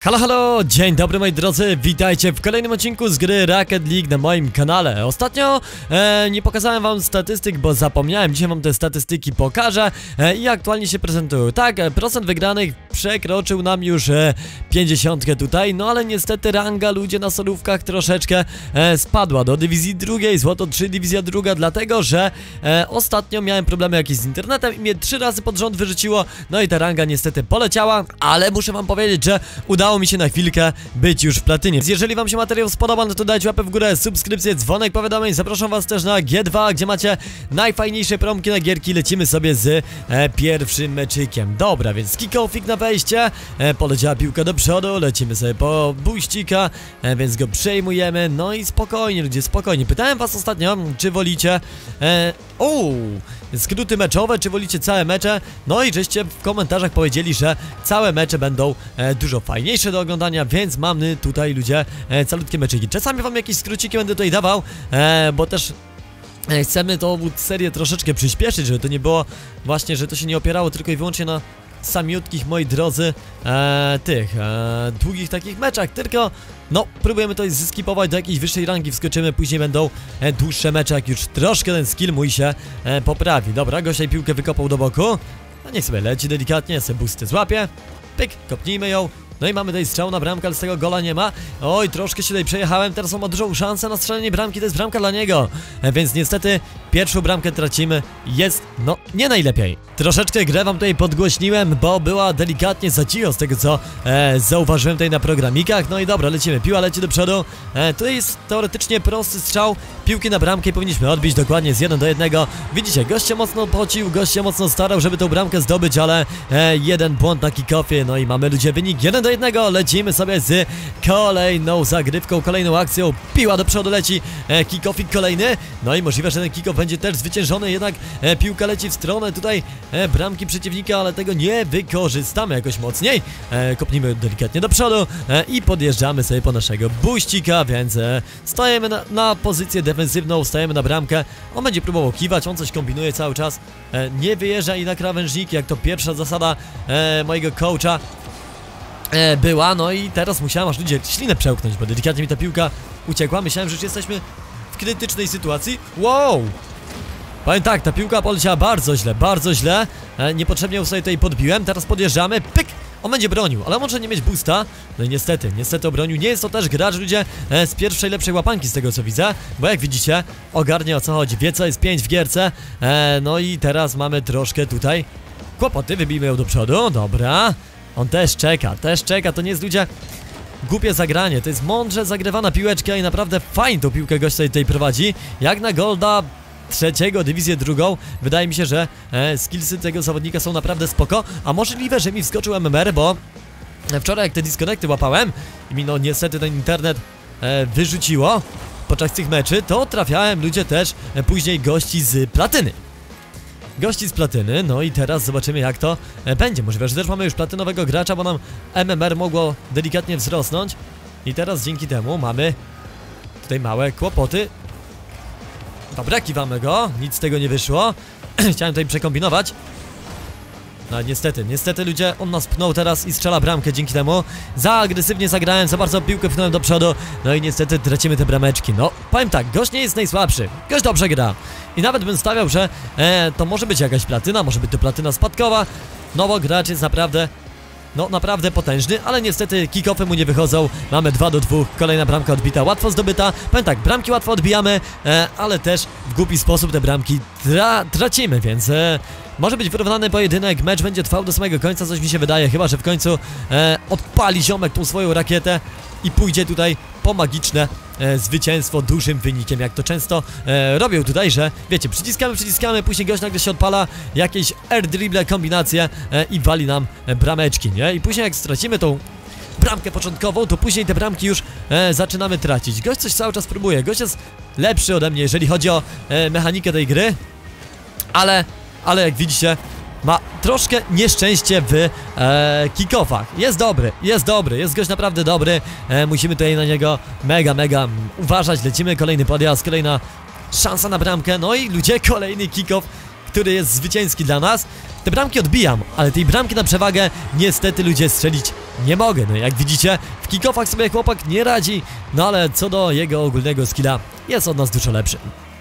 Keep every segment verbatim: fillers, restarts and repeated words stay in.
Halo, halo, dzień dobry moi drodzy, witajcie w kolejnym odcinku z gry Rocket League na moim kanale. Ostatnio e, nie pokazałem wam statystyk, bo zapomniałem, dzisiaj wam te statystyki pokażę e, i aktualnie się prezentują. Tak, e, procent wygranych przekroczył nam już e, pięćdziesiątkę tutaj, no ale niestety ranga ludzie na solówkach troszeczkę e, spadła do dywizji drugiej, złoto trzy, dywizja druga, dlatego że e, ostatnio miałem problemy jakieś z internetem i mnie trzy razy pod rząd wyrzuciło, no i ta ranga niestety poleciała, ale muszę wam powiedzieć, że udało mi się na chwilkę być już w platynie. Więc jeżeli wam się materiał spodoba, no to dajcie łapę w górę, subskrypcję, dzwonek powiadomień. Zapraszam was też na G dwa, gdzie macie najfajniejsze promki na gierki. Lecimy sobie z e, pierwszym meczykiem. Dobra, więc kick-offik na wejście, e, poleciała piłka do przodu, lecimy sobie po buścika, e, więc go przejmujemy. No i spokojnie ludzie, spokojnie. Pytałem was ostatnio, czy wolicie e, o, skróty meczowe, czy wolicie całe mecze. No i żeście w komentarzach powiedzieli, że całe mecze będą e, dużo fajniejsze do oglądania, więc mamy tutaj ludzie e, calutkie meczyki. Czasami wam jakieś skróciki będę tutaj dawał, e, bo też e, chcemy tą serię troszeczkę przyspieszyć, żeby to nie było właśnie, że to się nie opierało tylko i wyłącznie na samiutkich, moi drodzy, e, tych e, długich takich meczach, tylko no, próbujemy to zeskipować do jakiejś wyższej rangi, wskoczymy, później będą e, dłuższe mecze, jak już troszkę ten skill mój się e, poprawi. Dobra, gościa piłkę wykopał do boku, no niech sobie leci delikatnie, sobie busty złapie, pyk, kopnijmy ją. No i mamy tutaj strzał na bramkę, ale z tego gola nie ma. Oj, troszkę się tutaj przejechałem, teraz on ma dużą szansę na strzelenie bramki, to jest bramka dla niego. E, więc niestety pierwszą bramkę tracimy, jest, no, nie najlepiej. Troszeczkę grę wam tutaj podgłośniłem, bo była delikatnie za cicho z tego co e, zauważyłem tutaj na programikach. No i dobra, lecimy, piła leci do przodu. E, tutaj jest teoretycznie prosty strzał piłki na bramkę i powinniśmy odbić dokładnie z jeden do jednego. Widzicie, gość się mocno pocił, gość się mocno starał, żeby tą bramkę zdobyć, ale e, jeden błąd na kick-offie. No i mamy ludzie wynik jeden do jednego, lecimy sobie z kolejną zagrywką, kolejną akcją, piła do przodu leci, e, kick-offik kolejny, no i możliwe, że ten kick-off będzie też zwyciężony, jednak e, piłka leci w stronę tutaj e, bramki przeciwnika, ale tego nie wykorzystamy jakoś mocniej, e, kopnijmy delikatnie do przodu e, i podjeżdżamy sobie po naszego buścika, więc e, stajemy na, na pozycję defensywną, stajemy na bramkę, on będzie próbował kiwać, on coś kombinuje cały czas, e, nie wyjeżdża i na krawężniki, jak to pierwsza zasada e, mojego coacha E, była, no i teraz musiałem aż ludzie ślinę przełknąć, bo delikatnie mi ta piłka uciekła. Myślałem, że już jesteśmy w krytycznej sytuacji. Wow! Powiem tak, ta piłka poleciała bardzo źle, bardzo źle. e, Niepotrzebnie ją sobie tutaj podbiłem, teraz podjeżdżamy, pyk! On będzie bronił, ale może nie mieć boosta. No i niestety, niestety obronił. Nie jest to też gracz, ludzie, e, z pierwszej lepszej łapanki z tego co widzę, bo jak widzicie, ogarnia o co chodzi, wie co jest pięć w gierce. e, No i teraz mamy troszkę tutaj kłopoty, wybijmy ją do przodu, dobra. On też czeka, też czeka, to nie jest ludzie głupie zagranie, to jest mądrze zagrywana piłeczka i naprawdę fajnie tą piłkę gość sobie tutaj prowadzi. Jak na golda trzeciego, dywizję drugą, wydaje mi się, że e, skillsy tego zawodnika są naprawdę spoko, a możliwe, że mi wskoczył M M R, bo wczoraj jak te disconnecty łapałem i mi no niestety ten internet e, wyrzuciło podczas tych meczy, to trafiałem ludzie też e, później gości z platyny. Gości z platyny, no i teraz zobaczymy jak to e, będzie. Możliwe, że też mamy już platynowego gracza, bo nam M M R mogło delikatnie wzrosnąć. I teraz dzięki temu mamy tutaj małe kłopoty. Dobra, kiwamy go, nic z tego nie wyszło. Chciałem tutaj przekombinować. No niestety, niestety ludzie, on nas pnął teraz i strzela bramkę dzięki temu. Za agresywnie zagrałem, za bardzo piłkę pchnąłem do przodu. No i niestety tracimy te brameczki. No, powiem tak, gość nie jest najsłabszy, gość dobrze gra. I nawet bym stawiał, że e, to może być jakaś platyna, może być to platyna spadkowa. No bo gracz jest naprawdę, no naprawdę potężny, ale niestety kick-offy mu nie wychodzą. Mamy dwa do dwóch, kolejna bramka odbita, łatwo zdobyta. Powiem tak, bramki łatwo odbijamy, e, ale też w głupi sposób te bramki tra tracimy, więc e, może być wyrównany pojedynek, mecz będzie trwał do samego końca, coś mi się wydaje, chyba że w końcu e, odpali ziomek tą swoją rakietę i pójdzie tutaj po magiczne e, zwycięstwo dużym wynikiem, jak to często e, robią tutaj, że wiecie, przyciskamy, przyciskamy, później gość nagle się odpala, jakieś air dribble, kombinacje e, i wali nam e, brameczki, nie? I później jak stracimy tą bramkę początkową, to później te bramki już e, zaczynamy tracić. Gość coś cały czas próbuje, gość jest lepszy ode mnie, jeżeli chodzi o e, mechanikę tej gry, ale, ale jak widzicie, ma troszkę nieszczęście w e, kick-offach. Jest dobry, jest dobry, jest gość naprawdę dobry. e, Musimy tutaj na niego mega, mega uważać. Lecimy, kolejny podjazd, kolejna szansa na bramkę. No i ludzie, kolejny kick-off, który jest zwycięski dla nas. Te bramki odbijam, ale tej bramki na przewagę niestety ludzie strzelić nie mogę. No jak widzicie, w kick-offach sobie chłopak nie radzi, no ale co do jego ogólnego skilla jest od nas dużo lepszy.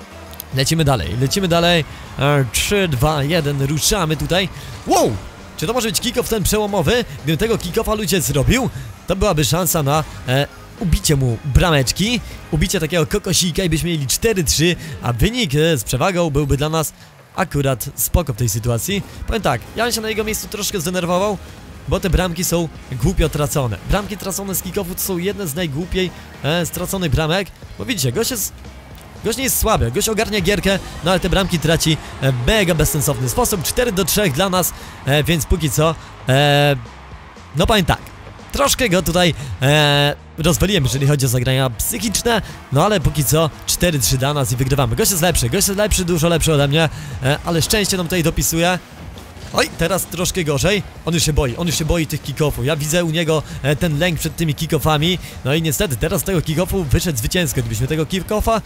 Lecimy dalej, lecimy dalej. trzy, dwa, jeden, ruszamy tutaj. Wow! Czy to może być kick-off ten przełomowy? Gdyby tego kick-offa ludzie zrobił, to byłaby szansa na e, ubicie mu brameczki, ubicie takiego kokosika i byśmy mieli cztery trzy, a wynik e, z przewagą byłby dla nas akurat spoko w tej sytuacji. Powiem tak, ja bym się na jego miejscu troszkę zdenerwował, bo te bramki są głupio tracone. Bramki tracone z kick-offu to są jedne z najgłupiej e, straconych bramek, bo widzicie, gość jest... Gość nie jest słaby, gość ogarnia gierkę, no ale te bramki traci w mega bezsensowny sposób. cztery do trzech dla nas, e, więc póki co, e, no powiem tak, troszkę go tutaj e, rozwaliłem, jeżeli chodzi o zagrania psychiczne, no ale póki co cztery trzy dla nas i wygrywamy. Gość jest lepszy, gość jest lepszy, dużo lepszy ode mnie, e, ale szczęście nam tutaj dopisuje. Oj, teraz troszkę gorzej. On już się boi, on już się boi tych kick-offów. Ja widzę u niego e, ten lęk przed tymi kick-offami. No i niestety teraz z tego kick-offu wyszedł zwycięsko. Gdybyśmy tego kick-offa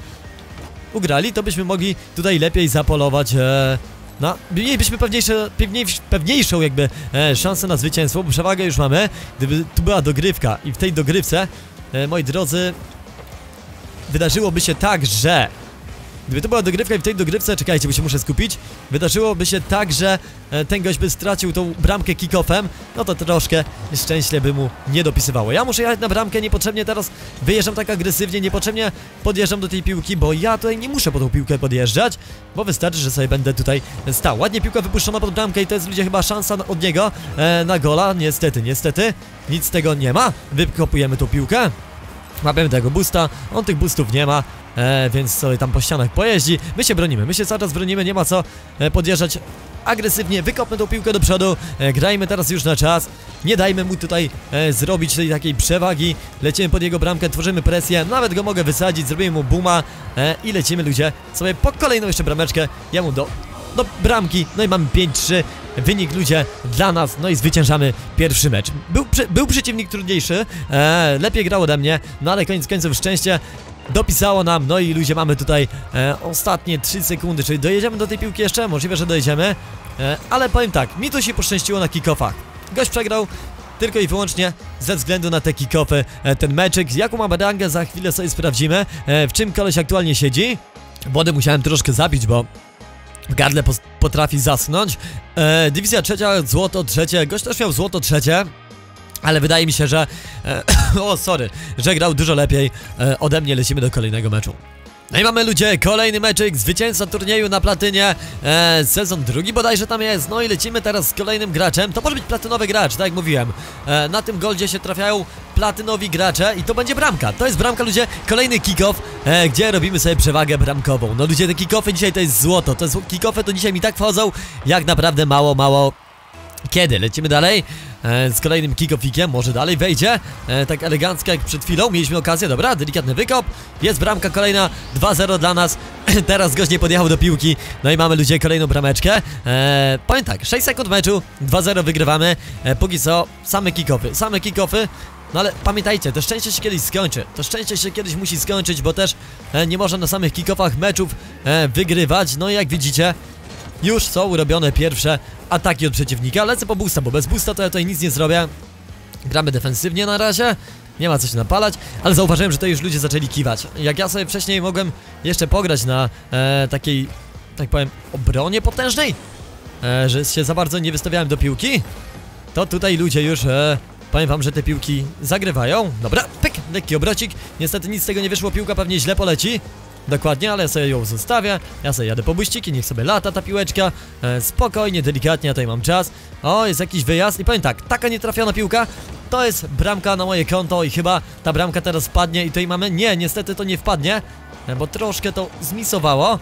ugrali, to byśmy mogli tutaj lepiej zapolować e, no, mielibyśmy pewniejsze, pewniejsz, pewniejszą jakby e, szansę na zwycięstwo, bo przewagę już mamy. Gdyby tu była dogrywka i w tej dogrywce, e, moi drodzy, wydarzyłoby się tak, że Gdyby to była dogrywka i w tej dogrywce, czekajcie, bo się muszę skupić, wydarzyłoby się tak, że e, ten gość by stracił tą bramkę kick-offem, no to troszkę szczęście by mu nie dopisywało. Ja muszę jechać na bramkę, niepotrzebnie teraz wyjeżdżam tak agresywnie, niepotrzebnie podjeżdżam do tej piłki, bo ja tutaj nie muszę po tą piłkę podjeżdżać, bo wystarczy, że sobie będę tutaj stał. Ładnie piłka wypuszczona pod bramkę i to jest, ludzie, chyba szansa od niego e, na gola. Niestety, niestety, nic z tego nie ma. Wykopujemy tą piłkę. Łapiemy tego boosta, on tych boostów nie ma, e, więc sobie tam po ścianach pojeździ. My się bronimy, my się cały czas bronimy, nie ma co e, podjeżdżać agresywnie. Wykopmy tą piłkę do przodu, e, grajmy teraz już na czas. Nie dajmy mu tutaj e, zrobić tej takiej przewagi. Lecimy pod jego bramkę, tworzymy presję, nawet go mogę wysadzić, zrobimy mu booma e, i lecimy, ludzie, sobie po kolejną jeszcze brameczkę, jemu do... do bramki, no i mamy pięć trzy, wynik, ludzie, dla nas, no i zwyciężamy pierwszy mecz. Był, był przeciwnik trudniejszy, e, lepiej grał ode mnie, no ale koniec końców szczęście dopisało nam, no i ludzie, mamy tutaj e, ostatnie trzy sekundy, czyli dojedziemy do tej piłki jeszcze, możliwe, że dojedziemy, e, ale powiem tak, mi to się poszczęściło na kick-offach. Gość przegrał tylko i wyłącznie ze względu na te kick-offy, e, ten meczyk. Jaką mamy rangę, za chwilę sobie sprawdzimy, e, w czym koleś aktualnie siedzi. Wodę musiałem troszkę zabić, bo w gardle potrafi zasnąć. e, Dywizja trzecia, złoto trzecie. Gość też miał złoto trzecie, ale wydaje mi się, że e, o sorry, że grał dużo lepiej e, ode mnie. Lecimy do kolejnego meczu. No i mamy, ludzie, kolejny meczyk, zwycięzca turnieju na platynie, e, sezon drugi bodajże tam jest. No i lecimy teraz z kolejnym graczem. To może być platynowy gracz, tak jak mówiłem. e, Na tym goldzie się trafiają platynowi gracze i to będzie bramka. To jest bramka, ludzie, kolejny kick-off, e, gdzie robimy sobie przewagę bramkową. No ludzie, te kick-offy dzisiaj to jest złoto. Te kick-offy to dzisiaj mi tak wchodzą, jak naprawdę mało, mało kiedy. Lecimy dalej e, z kolejnym kick-offikiem, może dalej wejdzie, e, tak elegancko jak przed chwilą. Mieliśmy okazję, dobra, delikatny wykop, jest bramka kolejna, dwa zero dla nas. Teraz gość nie podjechał do piłki, no i mamy, ludzie, kolejną brameczkę. e, Powiem tak, sześć sekund meczu, dwa zero wygrywamy, e, póki co same kick-offy, same kick-offy. No ale pamiętajcie, to szczęście się kiedyś skończy. To szczęście się kiedyś musi skończyć, bo też e, nie można na samych kick-offach meczów e, wygrywać. No i jak widzicie, już są robione pierwsze ataki od przeciwnika. Lecę po boosta, bo bez boosta to ja tutaj nic nie zrobię. Gramy defensywnie na razie, nie ma co się napalać, ale zauważyłem, że to już ludzie zaczęli kiwać. Jak ja sobie wcześniej mogłem jeszcze pograć na e, takiej, tak powiem, obronie potężnej, e, że się za bardzo nie wystawiałem do piłki, to tutaj ludzie już... E, Powiem wam, że te piłki zagrywają. Dobra, pyk, lekki obrocik. Niestety nic z tego nie wyszło, piłka pewnie źle poleci. Dokładnie, ale ja sobie ją zostawię. Ja sobie jadę po buściki, niech sobie lata ta piłeczka. e, Spokojnie, delikatnie, ja tutaj mam czas. O, jest jakiś wyjazd i powiem tak, taka nietrafiona piłka to jest bramka na moje konto i chyba ta bramka teraz wpadnie i tutaj mamy... Nie, niestety to nie wpadnie, e, bo troszkę to zmisowało.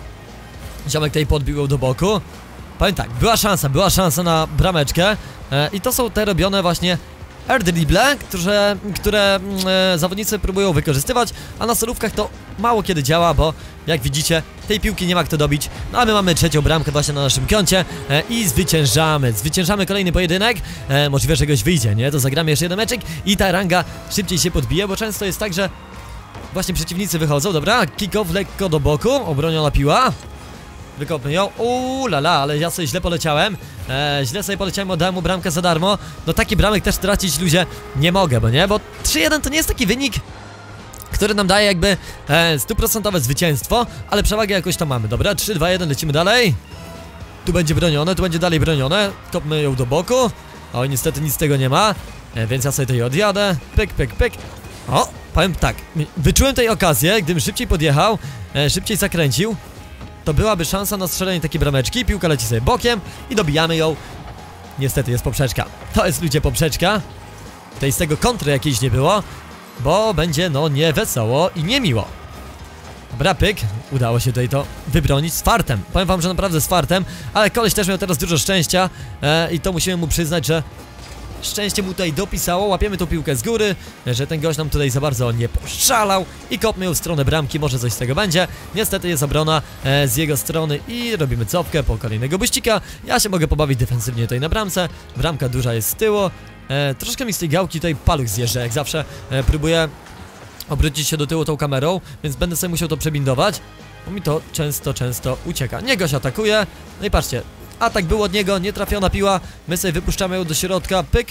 Ziomek tutaj podbił ją do boku. Powiem tak, była szansa, była szansa na brameczkę, e, i to są te robione właśnie air dribble, które, które e, zawodnicy próbują wykorzystywać, a na solówkach to mało kiedy działa, bo jak widzicie, tej piłki nie ma kto dobić. No a my mamy trzecią bramkę właśnie na naszym koncie e, i zwyciężamy, zwyciężamy kolejny pojedynek. e, Możliwe, że goś wyjdzie, nie? To zagramy jeszcze jeden meczek i ta ranga szybciej się podbije, bo często jest tak, że właśnie przeciwnicy wychodzą. Dobra, kick-off lekko do boku, obroniona piła. Wykopmy ją. Uuu, la la, ale ja sobie źle poleciałem. e, Źle sobie poleciałem, oddałem mu bramkę za darmo. No taki bramek też tracić, ludzie, nie mogę, bo nie? Bo trzy jeden to nie jest taki wynik, który nam daje jakby stuprocentowe e, zwycięstwo, ale przewagę jakoś tam mamy. Dobra, trzy, dwa, jeden, lecimy dalej. Tu będzie bronione, tu będzie dalej bronione. Kopmy ją do boku. Oj, niestety nic z tego nie ma, e, więc ja sobie tutaj odjadę. Pyk, pyk, pyk. O, powiem tak, wyczułem tej okazję, gdybym szybciej podjechał, e, szybciej zakręcił, to byłaby szansa na strzelenie takiej brameczki. Piłka leci sobie bokiem i dobijamy ją. Niestety jest poprzeczka. To jest, ludzie, poprzeczka. Tutaj z tego kontry jakiejś nie było, bo będzie no nie wesoło i niemiło. Dobra, pyk. Udało się tutaj to wybronić z fartem. Powiem wam, że naprawdę z fartem, ale koleś też miał teraz dużo szczęścia e, i to musimy mu przyznać, że szczęście mu tutaj dopisało. Łapiemy tą piłkę z góry, że ten gość nam tutaj za bardzo nie poszalał i kopmy ją w stronę bramki, może coś z tego będzie. Niestety jest obrona e, z jego strony i robimy cofkę po kolejnego buścika. Ja się mogę pobawić defensywnie tutaj na bramce. Bramka duża jest z tyłu. E, troszkę mi z tej gałki tutaj paluch zjeżdża, jak zawsze e, próbuję obrócić się do tyłu tą kamerą, więc będę sobie musiał to przebindować, bo mi to często, często ucieka. Nie, gość atakuje, no i patrzcie, atak był od niego, nietrafiona piła, my sobie wypuszczamy ją do środka, pyk.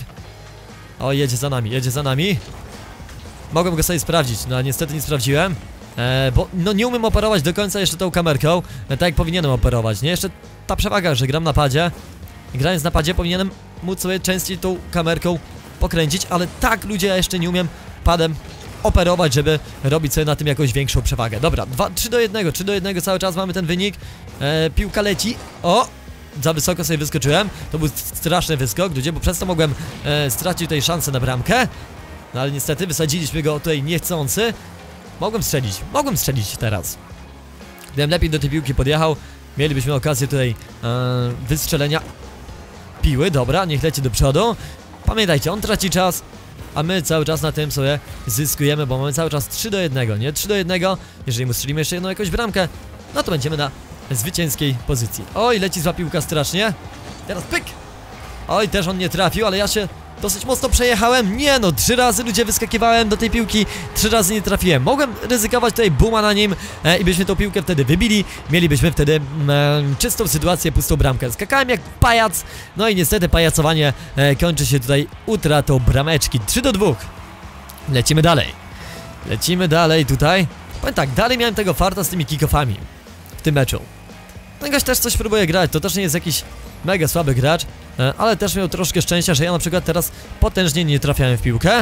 O, jedzie za nami, jedzie za nami. Mogłem go sobie sprawdzić, no ale niestety nie sprawdziłem, e, bo no nie umiem operować do końca jeszcze tą kamerką, e, tak jak powinienem operować, nie? Jeszcze ta przewaga, że gram na padzie, grając na padzie powinienem móc sobie częściej tą kamerką pokręcić, ale tak, ludzie, ja jeszcze nie umiem padem operować, żeby robić sobie na tym jakąś większą przewagę. Dobra, trzy do jednego, trzy do jednego cały czas mamy ten wynik. e, Piłka leci. O! Za wysoko sobie wyskoczyłem. To był straszny wyskok, ludzie, bo przez to mogłem e, stracić tutaj szansę na bramkę. No ale niestety wysadziliśmy go tutaj niechcący. Mogłem strzelić, mogłem strzelić teraz. Gdybym lepiej do tej piłki podjechał, mielibyśmy okazję tutaj e, wystrzelenia piły. Dobra, niech leci do przodu. Pamiętajcie, on traci czas, a my cały czas na tym sobie zyskujemy, bo mamy cały czas trzy do jednego, nie? trzy do jednego, jeżeli mu strzelimy jeszcze jedną jakąś bramkę, no to będziemy na zwycięskiej pozycji. Oj, leci zła piłka strasznie. Teraz pyk! Oj, też on nie trafił, ale ja się dosyć mocno przejechałem. Nie no, trzy razy, ludzie, wyskakiwałem do tej piłki, trzy razy nie trafiłem. Mogłem ryzykować tutaj booma na nim e, i byśmy tą piłkę wtedy wybili. Mielibyśmy wtedy e, czystą sytuację, pustą bramkę. Skakałem jak pajac, no i niestety pajacowanie e, kończy się tutaj utratą brameczki. trzy do dwóch. Lecimy dalej. Lecimy dalej tutaj. Powiem tak, dalej miałem tego farta z tymi kick-offami w tym meczu. Ten gość też coś próbuje grać, to też nie jest jakiś mega słaby gracz, ale też miał troszkę szczęścia, że ja na przykład teraz potężnie nie trafiałem w piłkę.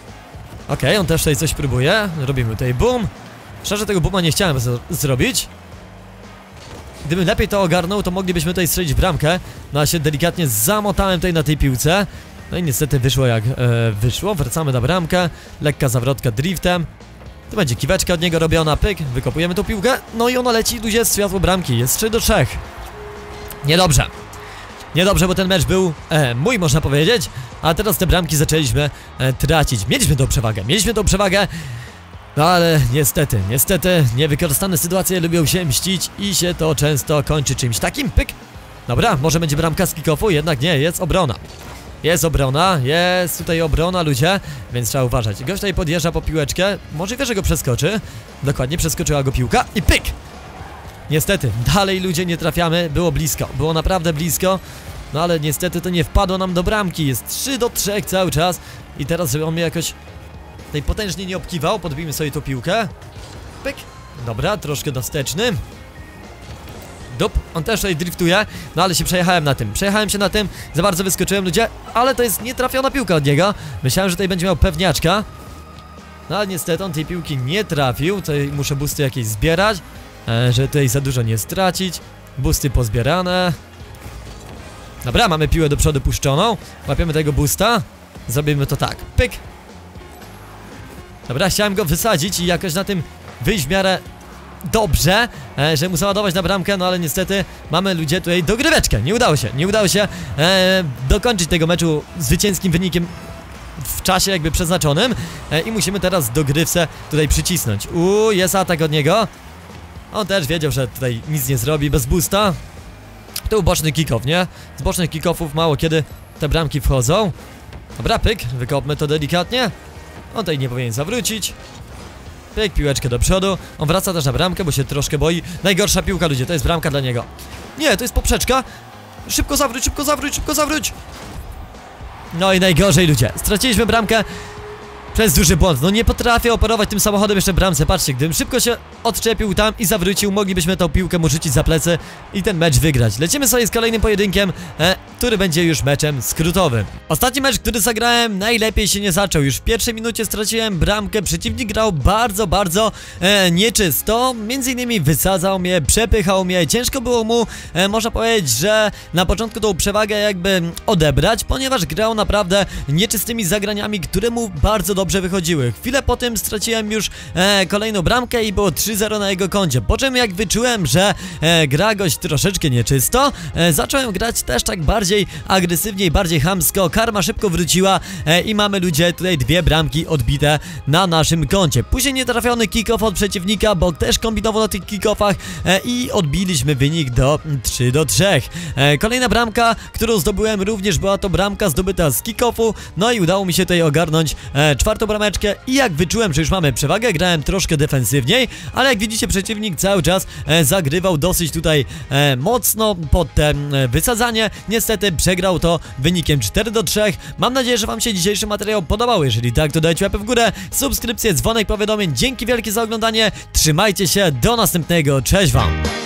Okej, okay, on też tutaj coś próbuje. Robimy tutaj boom. Szczerze, tego booma nie chciałem zrobić. Gdybym lepiej to ogarnął, to moglibyśmy tutaj strzelić bramkę. No a się delikatnie zamotałem tutaj na tej piłce. No i niestety wyszło jak e, wyszło. Wracamy na bramkę. Lekka zawrotka driftem. To będzie kiweczka od niego robiona, pyk, wykopujemy tą piłkę, no i ona leci, ludzie, z światło bramki, jest trzy do trzech. Niedobrze. Niedobrze, bo ten mecz był e, mój, można powiedzieć, a teraz te bramki zaczęliśmy e, tracić. Mieliśmy tą przewagę, mieliśmy tą przewagę, no ale niestety, niestety niewykorzystane sytuacje lubią się mścić i się to często kończy czymś takim, pyk. Dobra, może będzie bramka z kick-offu, jednak nie, jest obrona. Jest obrona, jest tutaj obrona, ludzie, więc trzeba uważać. Gość tutaj podjeżdża po piłeczkę, możliwe, że go przeskoczy. Dokładnie, przeskoczyła go piłka i pyk! Niestety, dalej, ludzie, nie trafiamy, było blisko, było naprawdę blisko. No ale niestety to nie wpadło nam do bramki, jest trzy do trzech cały czas. I teraz, żeby on mnie jakoś tutaj potężnie nie obkiwał, podbijmy sobie tą piłkę. Pyk! Dobra, troszkę dosteczny. Dup, on też tutaj driftuje, no ale się przejechałem na tym, przejechałem się na tym, za bardzo wyskoczyłem, ludzie, ale to jest nietrafiona piłka od niego. Myślałem, że tutaj będzie miał pewniaczka, no ale niestety on tej piłki nie trafił. Tutaj muszę boosty jakieś zbierać, e, żeby tutaj za dużo nie stracić. Boosty pozbierane. Dobra, mamy piłę do przodu puszczoną, łapiemy tego boosta, zrobimy to tak, pyk. Dobra, chciałem go wysadzić i jakoś na tym wyjść w miarę dobrze, e, że mu załadować na bramkę, no ale niestety mamy, ludzie, tutaj dogryweczkę. Nie udało się, nie udało się e, dokończyć tego meczu zwycięskim wynikiem w czasie jakby przeznaczonym e, i musimy teraz dogrywce tutaj przycisnąć. Uuu, jest atak od niego. On też wiedział, że tutaj nic nie zrobi bez boosta. To był boczny kick-off, nie? Z bocznych kick-offów mało kiedy te bramki wchodzą. Dobra, pyk, wykopmy to delikatnie. On tutaj nie powinien zawrócić. Pyk, piłeczkę do przodu. On wraca też na bramkę, bo się troszkę boi. Najgorsza piłka, ludzie, to jest bramka dla niego. Nie, to jest poprzeczka. Szybko zawróć, szybko zawróć, szybko zawróć. No i najgorzej, ludzie, straciliśmy bramkę przez duży błąd. No nie potrafię operować tym samochodem jeszcze bramce. Patrzcie, gdybym szybko się odczepił tam i zawrócił, moglibyśmy tą piłkę mu rzucić za plecy i ten mecz wygrać. Lecimy sobie z kolejnym pojedynkiem, e, który będzie już meczem skrótowym. Ostatni mecz, który zagrałem, najlepiej się nie zaczął. Już w pierwszej minucie straciłem bramkę. Przeciwnik grał bardzo, bardzo e, nieczysto. Między innymi wysadzał mnie, przepychał mnie. Ciężko było mu, e, można powiedzieć, że na początku tą przewagę jakby odebrać, ponieważ grał naprawdę nieczystymi zagraniami, które mu bardzo dobrze wychodziły. Chwilę po tym straciłem już e, kolejną bramkę i było trzy zero na jego koncie. Po czym jak wyczułem, że e, gra gość troszeczkę nieczysto, e, zacząłem grać też tak bardziej agresywnie i bardziej chamsko. Karma szybko wróciła e, i mamy, ludzie, tutaj dwie bramki odbite na naszym koncie. Później nietrafiony kick-off od przeciwnika, bo też kombinował na tych kick-offach e, i odbiliśmy wynik do trzy do trzech. E, kolejna bramka, którą zdobyłem, również była to bramka zdobyta z kick-offu. No i udało mi się tutaj ogarnąć e, czwartą brameczkę i jak wyczułem, że już mamy przewagę, grałem troszkę defensywniej, ale jak widzicie, przeciwnik cały czas e, zagrywał dosyć tutaj e, mocno pod te e, wysadzanie. Niestety przegrał to wynikiem cztery do trzech. Mam nadzieję, że wam się dzisiejszy materiał podobał. Jeżeli tak, to dajcie łapę w górę, subskrypcję, dzwonek powiadomień. Dzięki wielkie za oglądanie. Trzymajcie się, do następnego. Cześć wam!